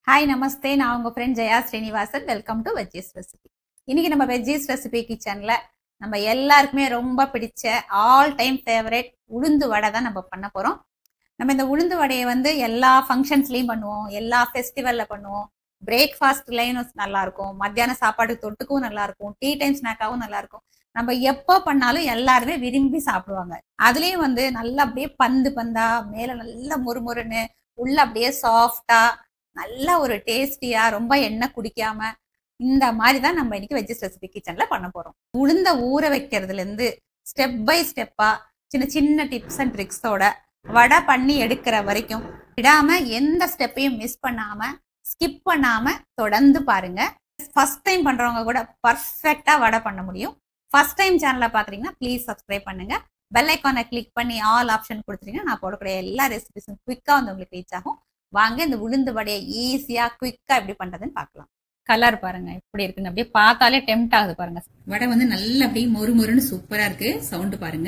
Hi நமஸ்தே, நான் உங்கள் friend Jaya Srinivasan. Welcome to veggies recipe. இன்னைக்கு நம்ம வெஜ்ஜீஸ் ரெசிபி கிச்சனில் நம்ம எல்லாருக்குமே ரொம்ப பிடிச்ச ஆல் டைம் ஃபேவரட் உளுந்து வடை தான் நம்ம பண்ண போகிறோம். நம்ம இந்த உளுந்து வடையை வந்து எல்லா ஃபங்க்ஷன்ஸ்லையும் பண்ணுவோம், எல்லா ஃபெஸ்டிவலில் பண்ணுவோம். பிரேக்ஃபாஸ்ட்லையும் நல்லாயிருக்கும், மத்தியான சாப்பாடு தொட்டுக்கும் நல்லாயிருக்கும், டீ டைம் ஸ்நாக்காகவும் நல்லாயிருக்கும். நம்ம எப்போ பண்ணாலும் எல்லாருமே விரும்பி சாப்பிடுவாங்க. அதுலேயும் வந்து நல்லா அப்படியே பந்து பந்தா மேலே நல்லா முறுமுறுன்னு உள்ள அப்படியே சாஃப்டா நல்ல ஒரு டேஸ்டியா ரொம்ப எண்ணெய் குடிக்காம இந்த மாதிரி தான் நம்ம இன்னைக்கு வெஜ்ஜஸ் ரெசிபி கிச்சன்ல பண்ண போறோம். உளுந்த ஊற வைக்கிறதுல இருந்து ஸ்டெப் பை ஸ்டெப்பா சின்ன சின்ன டிப்ஸ் அண்ட் ட்ரிக்ஸோட வடை பண்ணி எடுக்கிற வரைக்கும் விடாம எந்த ஸ்டெப்பையும் மிஸ் பண்ணாம ஸ்கிப் பண்ணாம தொடர்ந்து பாருங்க. ஃபர்ஸ்ட் டைம் பண்றவங்க கூட பர்ஃபெக்டா வடை பண்ண முடியும். ஃபர்ஸ்ட் டைம் சேனலை பாக்குறீங்கன்னா ப்ளீஸ் சப்ஸ்கிரைப் பண்ணுங்க. பெல் ஐக்கானை கிளிக் பண்ணி ஆல் ஆப்ஷன் கொடுத்துட்டீங்கன்னா நான் போடக்கூடிய எல்லா ரெசிபிஸும் குவிக்கா வந்து உங்களுக்கு ரீச் ஆகும். வாங்க இந்த உளுந்து வடையை ஈஸியா குயிக்கா எப்படி பண்றதுன்னு பார்க்கலாம். கலர் பாருங்க எப்படி இருக்குன்னு அப்படியே பார்த்தாலே டெம்ட் ஆகுது பாருங்க. வடை வந்து நல்லா அப்படியே மொறுமொறுன்னு சூப்பரா இருக்கு. சவுண்ட் பாருங்க,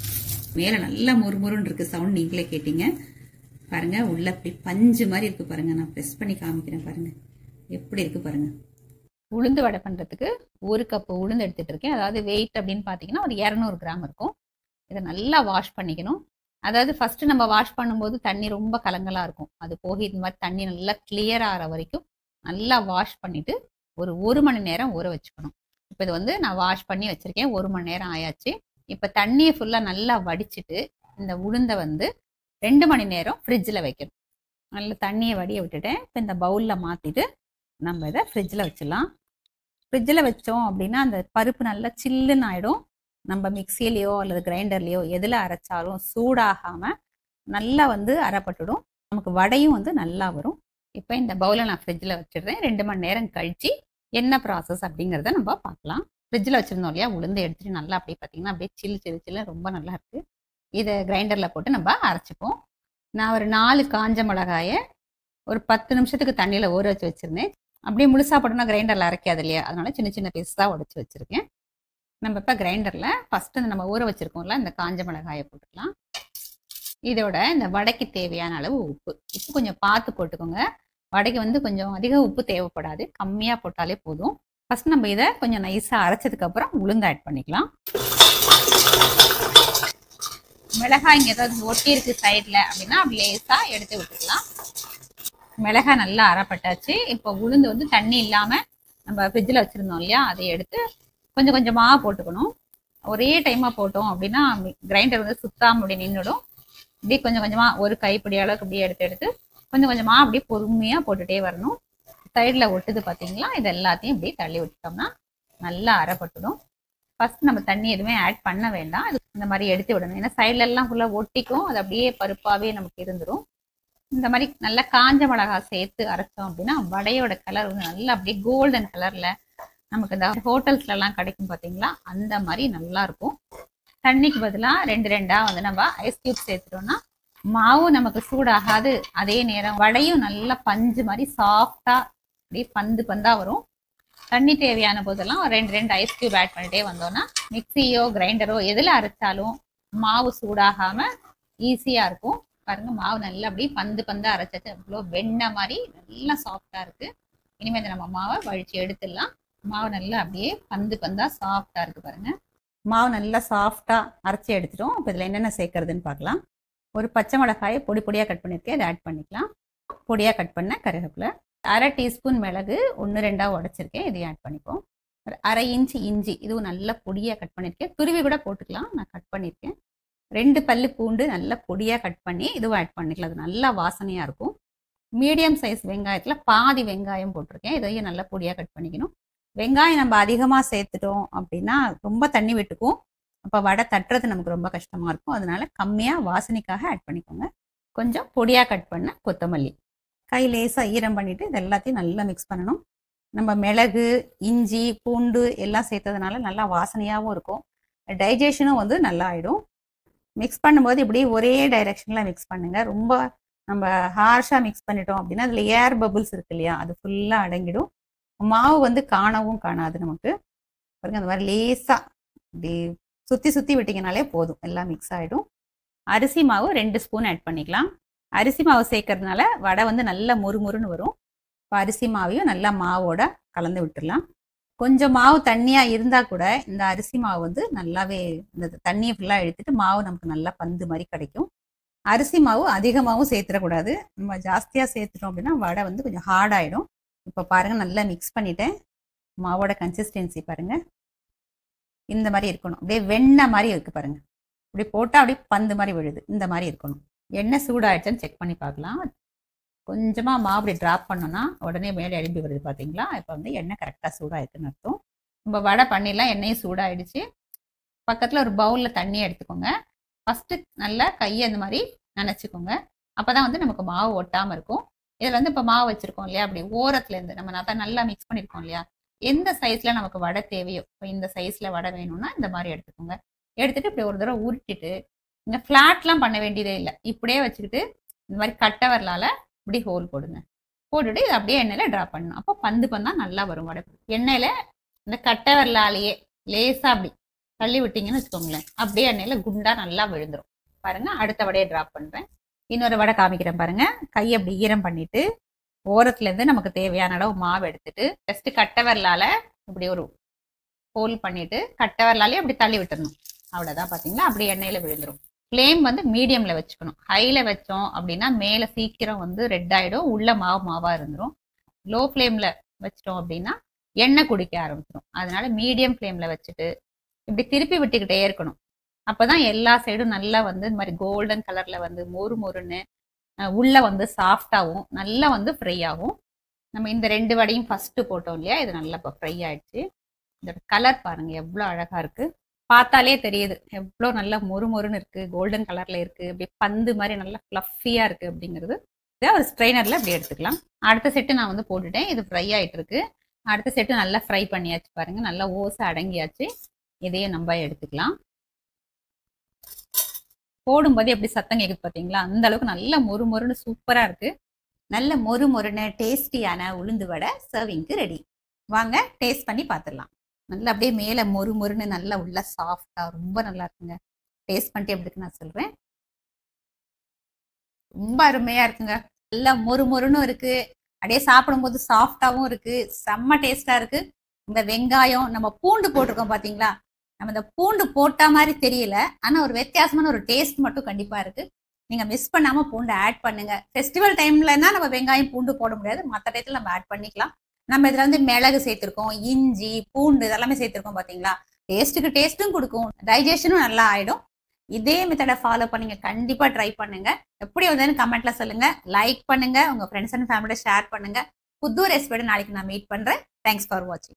மேல நல்லா மொறுமொறுன்னு இருக்கு. சவுண்ட் நீங்களே கேட்டீங்க பாருங்க. உள்ள அப்படி பஞ்சு மாதிரி இருக்கு பாருங்க. நான் ப்ரெஸ் பண்ணி காமிக்கிறேன் பாருங்க எப்படி இருக்கு பாருங்க. உளுந்து வடை பண்றதுக்கு 1 கப் உளுந்து எடுத்துட்டு இருக்கேன். அதாவது வெயிட் அப்படின்னு பாத்தீங்கன்னா ஒரு 200 கிராம் இருக்கும். இதை நல்லா வாஷ் பண்ணிக்கணும். அதாவது ஃபர்ஸ்ட் நம்ம வாஷ் பண்ணும்போது தண்ணி ரொம்ப கலங்கலா இருக்கும். அது போக இந்த மாதிரி தண்ணி நல்லா கிளியர் ஆகிற வரைக்கும் நல்லா வாஷ் பண்ணிட்டு ஒரு 1 மணி நேரம் ஊற வச்சுக்கணும். இப்போ இது வந்து நான் வாஷ் பண்ணி வச்சிருக்கேன். 1 மணி நேரம் ஆயாச்சு. இப்போ தண்ணியை ஃபுல்லா நல்லா வடிச்சிட்டு இந்த உளுந்தை வந்து 2 மணி நேரம் ஃப்ரிட்ஜில் வைக்கணும். நல்லா தண்ணியை வடிய விட்டுட்டேன். இப்போ இந்த பவுலில் மாற்றிட்டு நம்ம இதை ஃப்ரிட்ஜில் வச்சிடலாம். ஃப்ரிட்ஜில் வச்சோம் அப்படின்னா அந்த பருப்பு நல்லா சில்லுன்னு ஆகிடும். நம்ம மிக்சியிலையோ அல்லது கிரைண்டர்லையோ எதில் அரைச்சாலும் சூடாகாம நல்லா வந்து அரைப்பட்டுடும். நமக்கு வடையும் வந்து நல்லா வரும். இப்போ இந்த பவுலை நான் ஃப்ரிட்ஜில் வச்சிடுறேன். 2 மணி நேரம் கழிச்சு என்ன ப்ராசஸ் அப்படிங்கிறத நம்ம பார்க்கலாம். ஃப்ரிட்ஜில் வச்சுருந்தோம் இல்லையா, உளுந்து எடுத்துட்டு நல்லா அப்படியே பார்த்தீங்கன்னா அப்படியே சில்லு ரொம்ப நல்லா இருக்கு. இதை கிரைண்டரில் போட்டு நம்ம அரைச்சிப்போம். நான் ஒரு 4 காஞ்ச மிளகாயை ஒரு 10 நிமிஷத்துக்கு தண்ணியில் ஊற வச்சு வச்சுருந்தேன். அப்படியே முழுசாக போட்டோம்னா கிரைண்டரில் அரைக்காது இல்லையா, அதனால சின்ன சின்ன பீஸாக உடச்சி வச்சுருக்கேன். நம்ம இப்போ கிரைண்டரில் ஃபஸ்ட்டு நம்ம ஊற வச்சுருக்கோம்ல இந்த காஞ்ச மிளகாயை போட்டுக்கலாம். இதோட இந்த வடைக்கு தேவையான அளவு உப்பு கொஞ்சம் பார்த்து போட்டுக்கோங்க. வடைக்கு வந்து கொஞ்சம் அதிக உப்பு தேவைப்படாது, கம்மியாக போட்டாலே போதும். ஃபஸ்ட் நம்ம இதை கொஞ்சம் நைஸாக அரைச்சதுக்கப்புறம் உளுந்து ஆட் பண்ணிக்கலாம். மிளகாய் இங்கே ஏதாவது ஒட்டி இருக்கு சைடில் அப்படின்னா அப்படி லேஸாக எடுத்து விட்டுக்கலாம். மிளகாய் நல்லா அரைப்பட்டாச்சு. இப்போ உளுந்து வந்து தண்ணி இல்லாமல் நம்ம ஃப்ரிட்ஜில் வச்சுருந்தோம் இல்லையா, அதை எடுத்து கொஞ்சம் கொஞ்சமாக போட்டுக்கணும். ஒரே டைமாக போட்டோம் அப்படின்னா கிரைண்டர் வந்து சுத்தாமல் அப்படி நின்றுடும். இப்படி கொஞ்சம் கொஞ்சமாக ஒரு கைப்பிடி அளவுக்கு அப்படியே எடுத்து கொஞ்சம் கொஞ்சமாக அப்படியே பொறுமையாக போட்டுகிட்டே வரணும். சைடில் ஒட்டுது பார்த்தீங்களா, இது எல்லாத்தையும் இப்படி தள்ளி விட்டுட்டோம்னா நல்லா அரைப்பட்டுடும். ஃபர்ஸ்ட் நம்ம தண்ணி எதுவுமே ஆட் பண்ண வேண்டாம். இது இந்த மாதிரி எடுத்து விடணும். ஏன்னா சைட்லெல்லாம் ஃபுல்லாக ஒட்டிக்கும், அது அப்படியே பருப்பாகவே நமக்கு இருந்துடும். இந்த மாதிரி நல்லா காஞ்ச மிளகாய் சேர்த்து அரைச்சோம் அப்படின்னா வடையோட கலர் வந்து நல்லா அப்படியே கோல்டன் கலரில் நமக்கு இந்த ஹோட்டல்ஸ்லாம் கிடைக்கும் பார்த்தீங்களா, அந்த மாதிரி நல்லா இருக்கும். தண்ணிக்கு பதிலாக 2 வந்து நம்ம ஐஸ் கியூப் சேர்த்துட்டோம்னா மாவு நமக்கு சூடாகாது. அதே நேரம் வடையும் நல்லா பஞ்சு மாதிரி சாஃப்டா அப்படியே பந்தா வரும். தண்ணி தேவையான போதெல்லாம் 2 ஐஸ் கியூப் ஆட் பண்ணிட்டே வந்தோம்னா மிக்சியோ கிரைண்டரோ எதில் அரைச்சாலும் மாவு சூடாகாம ஈஸியா இருக்கும். பாருங்க, மாவு நல்லா அப்படியே பந்தா அரைச்சாச்சு. அவ்வளோ வெண்ணெய் மாதிரி நல்லா சாஃப்டா இருக்கு. இனிமேல் நம்ம மாவை வழிச்சு எடுத்துடலாம். மாவு நல்லா அப்படியே பந்தா சாஃப்டா இருக்கு பாருங்க. மாவு நல்லா சாஃப்டா அரைச்சி எடுத்துட்டோம். இப்போ இதில் என்னென்ன சேர்க்கறதுன்னு பார்க்கலாம். ஒரு பச்சை மிளகாயை பொடியாக கட் பண்ணியிருக்கேன், இதை ஆட் பண்ணிக்கலாம். பொடியாக கட் பண்ண கருவேப்பிலை, 1/2 டீஸ்பூன் மிளகு 1-2 உடைச்சிருக்கேன், இதையும் ஆட் பண்ணிப்போம். ஒரு 1/2 இன்ச்சு இஞ்சி, இதுவும் நல்லா பொடியாக கட் பண்ணியிருக்கேன். துருவி கூட போட்டுக்கலாம், நான் கட் பண்ணியிருக்கேன். 2 பல்லு பூண்டு நல்லா பொடியாக கட் பண்ணி இதுவும் ஆட் பண்ணிக்கலாம், அது நல்லா வாசனையாக இருக்கும். மீடியம் சைஸ் வெங்காயத்தில் பாதி வெங்காயம் போட்டிருக்கேன், இதையும் நல்லா பொடியாக கட் பண்ணிக்கணும். வெங்காயம் நம்ம அதிகமாக சேர்த்துட்டோம் அப்படின்னா ரொம்ப தண்ணி விட்டுக்கும். அப்போ வடை தட்டுறது நமக்கு ரொம்ப கஷ்டமாக இருக்கும். அதனால கம்மியாக வாசனைக்காக ஆட் பண்ணிக்கோங்க. கொஞ்சம் பொடியாக கட் பண்ண கொத்தமல்லி, கை லேசாக ஈரம் பண்ணிவிட்டு இது எல்லாத்தையும் நல்லா மிக்ஸ் பண்ணணும். நம்ம மிளகு இஞ்சி பூண்டு எல்லாம் சேர்த்ததுனால நல்லா வாசனையாகவும் இருக்கும். டைஜஷனும் வந்து நல்லா ஆகிடும். மிக்ஸ் பண்ணும்போது இப்படி ஒரே டைரெக்ஷனில் மிக்ஸ் பண்ணுங்கள். ரொம்ப நம்ம ஹார்ஷாக மிக்ஸ் பண்ணிட்டோம் அப்படின்னா அதில் ஏர் பபுள்ஸ் இருக்கு இல்லையா, அது ஃபுல்லாக அடங்கிடும். மாவு வந்து காணவும் காணாது நமக்கு. பாருங்க, அந்த மாதிரி லேசாக இப்படி சுற்றி விட்டிங்கனாலே போதும், எல்லாம் மிக்ஸ் ஆகிடும். அரிசி மாவு 2 ஸ்பூன் ஆட் பண்ணிக்கலாம். அரிசி மாவு சேர்க்கறதுனால வடை வந்து நல்லா மொறுமொறுன்னு வரும். இப்போ அரிசி மாவையும் நல்லா மாவோட கலந்து விட்டுடலாம். கொஞ்சம் மாவு தண்ணியாக இருந்தால் கூட இந்த அரிசி மாவு வந்து நல்லாவே இந்த தண்ணியை ஃபுல்லாக எடுத்துட்டு மாவு நமக்கு நல்லா பந்து மாதிரி கிடைக்கும். அரிசி மாவு அதிகமாகவும் சேர்த்துடக்கூடாது. நம்ம ஜாஸ்தியாக சேர்த்துட்டோம் அப்படின்னா வடை வந்து கொஞ்சம் ஹார்டாகிடும். இப்போ பாருங்கள், நல்லா மிக்ஸ் பண்ணிட்டேன். மாவோட கன்சிஸ்டன்சி பாருங்கள், இந்த மாதிரி இருக்கணும். அப்படியே வெண்ணெய் மாதிரி இருக்குது பாருங்கள். இப்படி போட்டால் அப்படியே பந்து மாதிரி விழுது. இந்த மாதிரி இருக்கணும். எண்ணெய் சூடாகிடுச்சான்னு செக் பண்ணி பார்க்கலாம். கொஞ்சமாக மாவு அப்படி ட்ராப் பண்ணோன்னா உடனே மேலே எழும்பி வருது பார்த்தீங்களா? இப்போ வந்து எண்ணெய் கரெக்டாக சூடாகிருக்குன்னு அர்த்தம். நம்ம வடை பண்ணிடலாம். எண்ணெயும் சூடாகிடுச்சு. பக்கத்தில் ஒரு பவுலில் தண்ணி எடுத்துக்கோங்க. ஃபஸ்ட்டு நல்லா கையை இந்த மாதிரி நினச்சிக்கோங்க. அப்போ தான் வந்து நமக்கு மாவு ஒட்டாமல் இருக்கும். இதில் வந்து இப்போ மாவு வச்சுருக்கோம் இல்லையா, அப்படி ஓரத்துலேருந்து நம்ம நல்லா மிக்ஸ் பண்ணியிருக்கோம் இல்லையா, எந்த சைஸில் நமக்கு வடை தேவையோ, இப்போ இந்த சைஸில் வடை வேணும்னா இந்த மாதிரி எடுத்துக்கோங்க. எடுத்துகிட்டு இப்படி ஒரு தடவை உருட்டிட்டு, இங்கே ஃப்ளாட்லாம் பண்ண வேண்டியதே இல்லை. இப்படியே வச்சுக்கிட்டு இந்த மாதிரி கட்டை வரலால் இப்படி ஹோல் போடுங்க. போட்டுட்டு இதை அப்படியே எண்ணெயில் ட்ராப் பண்ணணும். அப்போ பந்து பந்தான் நல்லா வரும் வடை. எண்ணெயில் இந்த கட்டை வரலாலேயே லேசாக அப்படி தள்ளி விட்டிங்கன்னு வச்சுக்கோங்களேன், அப்படியே எண்ணெயில் குண்டா நல்லா விழுந்துடும். பாருங்கள், அடுத்த வடையை ட்ராப் பண்ணுறேன். இன்னொரு வடை காமிக்கிறேன் பாருங்கள். கையை அப்படி ஈரம் பண்ணிவிட்டு ஓரத்துலேருந்து நமக்கு தேவையான அளவு மாவு எடுத்துட்டு ஜஸ்ட்டு கட்டை வரலால் இப்படி ஒரு ஹோல் பண்ணிவிட்டு கட்டை வரலாலே அப்படி தள்ளி விட்டுடணும். அவ்வளோதான். பார்த்தீங்களா, அப்படி எண்ணெயில் விழுந்துடும். ஃப்ளேம் வந்து மீடியமில் வச்சுக்கணும். ஹையில் வச்சோம் அப்படின்னா மேலே சீக்கிரம் வந்து ரெட் ஆகிடும், உள்ள மாவாக இருந்துடும். லோ ஃப்ளேமில் வச்சிட்டோம் அப்படின்னா எண்ணெய் குடிக்க ஆரம்பிச்சிடும். அதனால மீடியம் ஃப்ளேமில் வச்சுட்டு இப்படி திருப்பி விட்டுக்கிட்டே இருக்கணும். அப்போ தான் எல்லா சைடும் நல்லா வந்து இந்த மாதிரி கோல்டன் கலரில் வந்து மொறு மொறுன்னு உள்ளே வந்து சாஃப்டாகவும் நல்லா வந்து ஃப்ரை ஆகும். நம்ம இந்த 2 வடையும் ஃபஸ்ட்டு போட்டோம் இல்லையா, இது நல்லா இப்போ ஃப்ரை ஆகிடுச்சு. இதோட கலர் பாருங்கள் எவ்வளோ அழகாக இருக்குது. பார்த்தாலே தெரியுது எவ்வளோ நல்லா மொறு மொறுன்னு இருக்குது, கோல்டன் கலரில் இருக்குது, அப்படியே பந்து மாதிரி நல்லா ஃப்ளஃபியாக இருக்குது அப்படிங்கிறது. இதை ஒரு ஸ்ட்ரெயினரில் இப்படி எடுத்துக்கலாம். அடுத்த செட்டு நான் வந்து போட்டுட்டேன். இது ஃப்ரை ஆகிட்டு இருக்கு. அடுத்த செட்டு நல்லா ஃப்ரை பண்ணியாச்சு பாருங்கள், நல்லா ஓசை அடங்கியாச்சு. இதையும் நம்ம எடுத்துக்கலாம். போடும்போது எப்படி சத்தம் கேட்குது பார்த்தீங்களா, அந்த அளவுக்கு நல்ல மொறு மொறுன்னு சூப்பராக இருக்குது. நல்ல மொறு மொறுன்னு டேஸ்டியான உளுந்து வடை சர்விங்க்கு ரெடி. வாங்க டேஸ்ட் பண்ணி பார்த்துடலாம். நல்லா அப்படியே மேலே மொறு மொறுன்னு நல்லா உள்ள சாஃப்டாக ரொம்ப நல்லா இருக்குங்க. டேஸ்ட் பண்ணிட்டு எப்படி இருக்குன்னு நான் சொல்கிறேன். ரொம்ப அருமையாக இருக்குங்க. நல்லா மொறு மொறுன்னு இருக்குது, அப்படியே சாப்பிடும்போது சாஃப்டாகவும் இருக்குது, செம்ம டேஸ்ட்டாக இருக்குது. இந்த வெங்காயம் நம்ம பூண்டு போட்டிருக்கோம் பார்த்தீங்களா, நம்ம இந்த பூண்டு போட்ட மாதிரி தெரியல, ஆனால் ஒரு வித்தியாசமான ஒரு டேஸ்ட் மட்டும் கண்டிப்பாக இருக்குது. நீங்கள் மிஸ் பண்ணாமல் பூண்டு ஆட் பண்ணுங்கள். ஃபெஸ்டிவல் டைம்லன்னா நம்ம வெங்காயம் பூண்டு போட முடியாது, மற்ற டயத்தில் நம்ம ஆட் பண்ணிக்கலாம். நம்ம இதில் வந்து மிளகு சேர்த்துருக்கோம், இஞ்சி பூண்டு இதெல்லாமே சேர்த்துருக்கோம் பார்த்தீங்களா. டேஸ்ட்டுக்கு டேஸ்ட்டும் கொடுக்கும், டைஜஷனும் நல்லா ஆகிடும். இதே மெத்தடை ஃபாலோ பண்ணி கண்டிப்பாக ட்ரை பண்ணுங்கள். எப்படி வந்ததுன்னு கமெண்ட்டில் சொல்லுங்கள். லைக் பண்ணுங்கள், உங்கள் ஃப்ரெண்ட்ஸ் அண்ட் ஃபேமிலியோட ஷேர் பண்ணுங்கள். புது ரெசிபியோட நாளைக்கு நான் மீட் பண்ணுறேன். தேங்க்ஸ் ஃபார் வாட்சிங்.